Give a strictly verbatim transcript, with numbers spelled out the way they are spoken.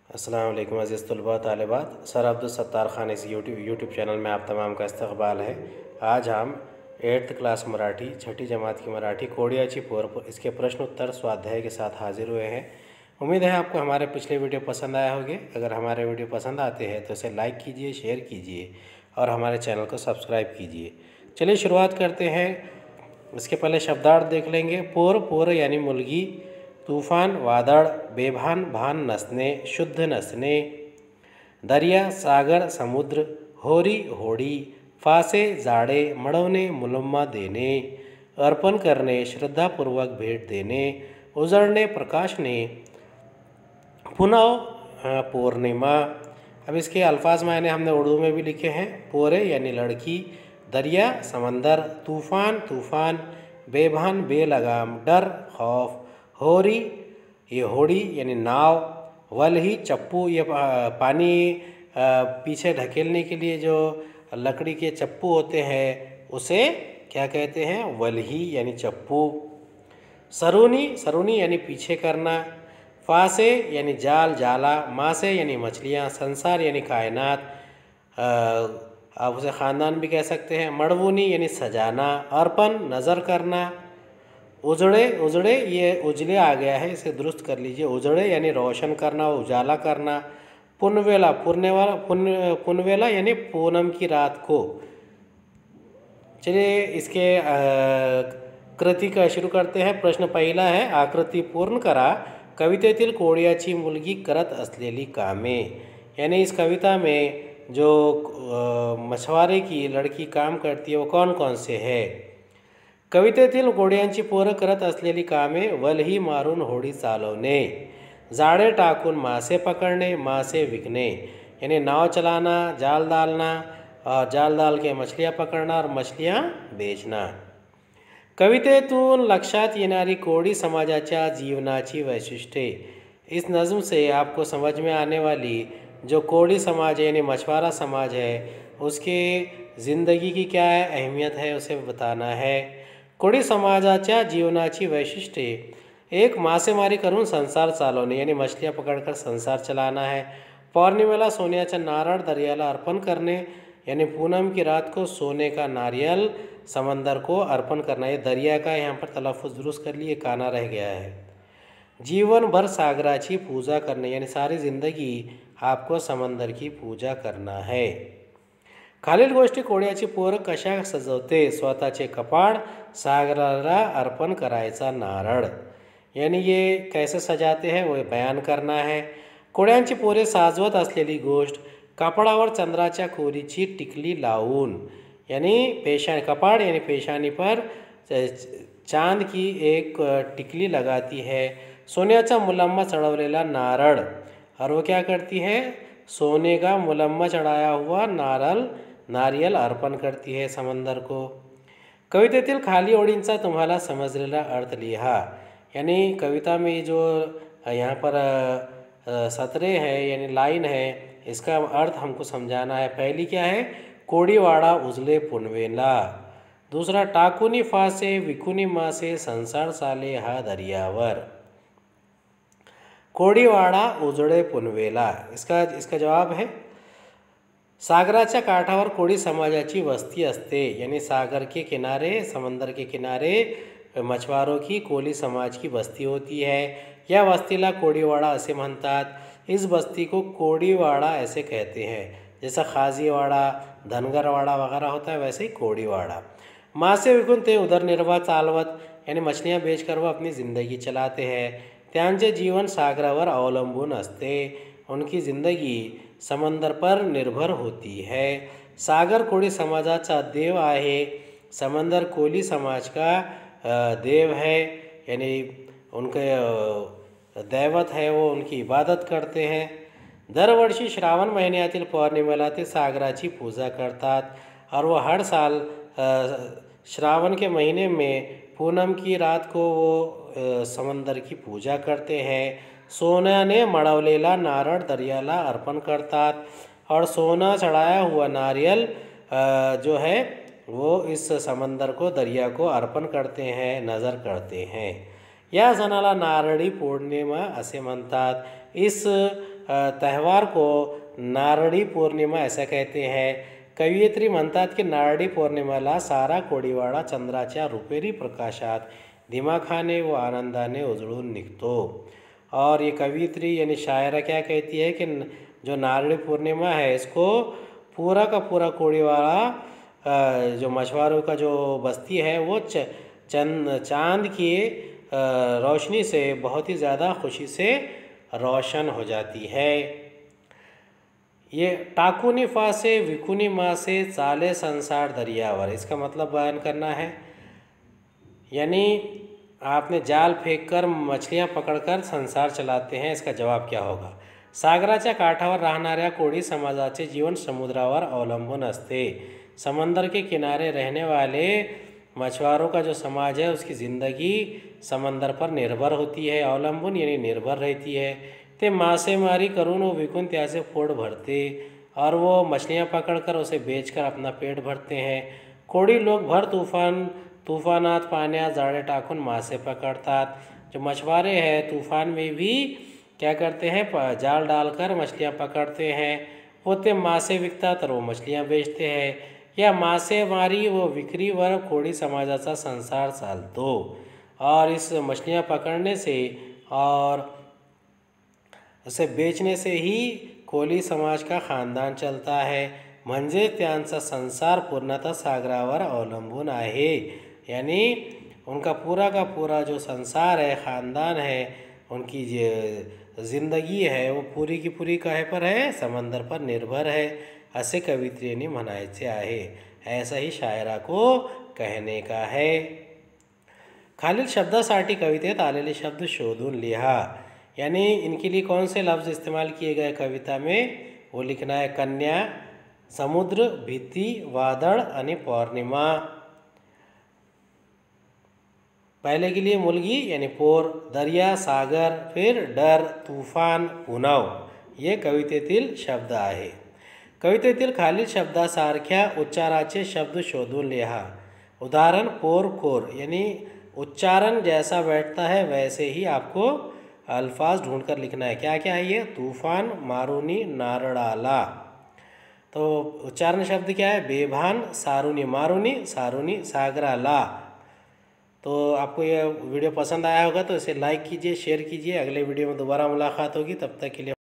अस्सलाम वालेकुम अज़ीज़ तलबा तालिबात। सर अब्दुल सत्तार ख़ान इस यूट्यूब यूट्यूब चैनल में आप तमाम का इस्तकबाल है। आज हम एट्थ क्लास मराठी छठी जमात की मराठी कोडियाची पोर इसके प्रश्न उत्तर स्वाध्याय के साथ हाजिर हुए हैं। उम्मीद है आपको हमारे पिछले वीडियो पसंद आए होंगे। अगर हमारे वीडियो पसंद आते हैं तो इसे लाइक कीजिए, शेयर कीजिए और हमारे चैनल को सब्सक्राइब कीजिए। चलिए शुरुआत करते हैं। इसके पहले शब्दार्थ देख लेंगे। पोर पोर यानी मुलगी, तूफान वादळ, बेभान भान नसणे, शुद्ध नसणे, दर्या सागर समुद्र, होरी होडी, फासे जाडे, मळवणे मुलम्मा देणे, अर्पण करणे श्रद्धापूर्वक भेट देणे, उजळणे प्रकाशने, पुनव पूर्णिमा। अब इसके अल्फाज मायने हमने उर्दू में भी लिखे हैं। पोरे यानी लड़की, दरिया समंदर, तूफ़ान तूफ़ान, बेभान बेलगाम डर खौफ, होरी ये होड़ी यानी नाव, वल्ही चप्पू ये पानी पीछे ढकेलने के लिए जो लकड़ी के चप्पू होते हैं उसे क्या कहते हैं? वल्ही यानी चप्पू। सरूनी सरूनी यानी पीछे करना, फासे यानी जाल जाला, मासे यानी मछलियाँ, संसार यानी कायनात, आप उसे ख़ानदान भी कह सकते हैं। मड़वूनी यानी सजाना, अर्पण नज़र करना, उजड़े उजड़े ये उजले आ गया है, इसे दुरुस्त कर लीजिए। उजड़े यानी रोशन करना, उजाला करना। पुनवेला पुरने वाला पुन पुनवेला यानी पूनम की रात को। चलिए इसके कृति का शुरू करते हैं। प्रश्न पहिला है, आकृति पूर्ण करा। कवितेतील कोडियाची मुलगी करत असलेली कामे, यानी इस कविता में जो मछुआरे की लड़की काम करती है वो कौन कौन से है? कवितेतील कोडियांची पोरं करत असलेली कामे, वल्ही मारून होडी चालवणे, जाळे टाकून मासे पकड़ने, मासे विकणे यानी नाव चलाना, जाल डालना और जाल डाल के मछलियाँ पकड़ना और मछलियाँ बेचना। कवितेतून लक्षात येणारी कोडी समाजाच्या जीवनाची वैशिष्ट्ये। इस नज़म से आपको समझ में आने वाली जो कोडी समाज है यानी मछुआरा समाज है उसके ज़िंदगी की क्या है अहमियत है उसे बताना है। कोडी समाजाच्या जीवनाची वैशिष्ट्ये, एक मासेमारी करून संसार चालवणे यानी मछलियाँ पकड़कर संसार चलाना है। पौर्णिमेला सोन्याचा नारळ दरियाला अर्पण करने यानी पूनम की रात को सोने का नारियल समंदर को अर्पण करना। ये दरिया का यहाँ पर तलफ़ुज़ दुरुस्त कर लिए, काना रह गया है। जीवन भर सागराची पूजा करने यानी सारी ज़िंदगी आपको समंदर की पूजा करना है। खालील गोष्टी कोडियाची पोरं कशा सजवते? स्वतःचे कपाळ, सागराला अर्पण करायचा नारळ, यानी ये कैसे सजाते हैं वो बयान करना है। कोड्यांची पोरे साजवत असलेली गोष्ट, कपाळावर चंद्राच्या कोरीची टिकली लावून, यानी पेशा कपाड़ यानी पेशानी पर चांद की एक टिकली लगाती है। सोन्याचा मुलम्मा चढ़वलेला नारळ, और वो क्या करती है? सोने का मुलम्मा चढ़ाया हुआ नारळ नारियल अर्पण करती है समंदर को। कवितेतील खाली ओळींचा तुम्हाला समजलेला अर्थ लिहा, यानी कविता में जो यहाँ पर सतरे हैं यानी लाइन है इसका अर्थ हमको समझाना है। पहली क्या है? कोडीवाडा उजले पुनवेला। दूसरा, टाकुनी फासे विकुनी मासे संसार चाले हा दरियावर। कोडीवाडा उजळे पुनवेला, इसका इसका जवाब है सागराच्या काठावर कोडी समाजाची वस्ती असते, यानी सागर के किनारे समंदर के किनारे मछुआरों की कोली समाज की बस्ती होती है। या वस्तीला कोडीवाडा ऐसे म्हणतात। इस बस्ती को कोडीवाडा ऐसे कहते हैं, जैसा खाजीवाड़ा धनगरवाड़ा वगैरह होता है वैसे ही कोडीवाडा। मासे विकून ते उदरनिर्वाह चालवत यानी मछलियाँ बेचकर वह अपनी ज़िंदगी चलाते हैं। त्यांचे जीवन सागरावर अवलंबून असते, उनकी ज़िंदगी समंदर पर निर्भर होती है। सागर कोडी समाजाचा देव आहे, समंदर कोली समाज का देव है, यानी उनके दैवत है, वो उनकी इबादत करते हैं। दरवर्षी श्रावण महिन्यातील पौर्णिमेला ते सागराची पूजा करतात और वो हर साल श्रावण के महीने में पूनम की रात को वो समंदर की पूजा करते हैं। सोन्याने मळवलेला नारळ दरियाला अर्पण करतात और सोना चढ़ाया हुआ नारियल जो है वो इस समंदर को दरिया को अर्पण करते हैं, नज़र करते हैं। या सणाला नारळी पौर्णिमा असे म्हणतात। इस त्यौहार को नारळी पौर्णिमा असं कहते हैं. कवयित्री म्हणतात की नारळी पौर्णिमेला सारा कोळीवाडा चंद्राच्या रुपेरी प्रकाशात दिमाखाने व आनंदाने उजळून निघतो. और ये कवयित्री यानी शायरा क्या कहती है कि जो नारळी पूर्णिमा है इसको पूरा का पूरा कोळीवाड़ा जो मछुआरों का जो बस्ती है वो च चंद चांद की रोशनी से बहुत ही ज़्यादा खुशी से रोशन हो जाती है. ये टाकुनी फा से विकुनी माँ से चाले संसार दरियावर, इसका मतलब बयान करना है. यानी आपने जाल फेंककर मछलियाँ पकड़कर संसार चलाते हैं, इसका जवाब क्या होगा. सागराच्या काठावर राहणाऱ्या कोळी समाजाचे जीवन समुद्रावर अवलंबून असते. समंदर के किनारे रहने वाले मछुआरों का जो समाज है उसकी ज़िंदगी समंदर पर निर्भर होती है. अवलंबून यानी निर्भर रहती है. ते मासेमारी करून वो विकून त्याचे पोट भरते और वो मछलियाँ पकड़कर उसे बेचकर अपना पेट भरते हैं. कोळी लोग भर तूफान तूफानात पाण्यात जाळे टाकून मासे पकड़तात. जो मछुआरे हैं तूफान में भी क्या करते हैं, जाल डालकर मछलियाँ पकड़ते हैं. वो ते मासे विकतात और वो मछलियाँ बेचते हैं. या मासेमारी व विक्रीवर कोळी समाजाचा संसार चालतो. और इस मछलियाँ पकड़ने से और उसे बेचने से ही कोळी समाज का खानदान चलता है. म्हणजे त्यांचा संसार पूर्णतः सागरावर अवलंबून आहे. यानी उनका पूरा का पूरा जो संसार है, ख़ानदान है, उनकी जो ज़िंदगी है वो पूरी की पूरी काहे पर है, समंदर पर निर्भर है, असे कवयित्रीने म्हणायचे आहे. ऐसा ही शायरा को कहने का है. खालील शब्दासाठी कवितेत आलेले शब्द शोधून लिहा. यानी इनके लिए कौन से लफ्ज़ इस्तेमाल किए गए कविता में, वो लिखना है. कन्या, समुद्र, भीति, वादळ आणि पौर्णिमा. पहले के लिए मुलगी यानी पोर, दर्या, सागर, फिर डर, तूफान, पुनव. ये कवितेतील शब्द आहे. कवितेतील खालील शब्दासारख्या उच्चाराचे शब्द शोधून लिहा. उदाहरण पोर खोर, यानी उच्चारण जैसा बैठता है वैसे ही आपको अल्फाज ढूंढकर लिखना है. क्या क्या है ये, तूफान, मारुनी, नारळाला. तो उच्चारण शब्द क्या है, बेभान, सारुनी मारुनी, सारुनी सागराला. तो आपको यह वीडियो पसंद आया होगा तो इसे लाइक कीजिए, शेयर कीजिए. अगले वीडियो में दोबारा मुलाकात होगी, तब तक के लिए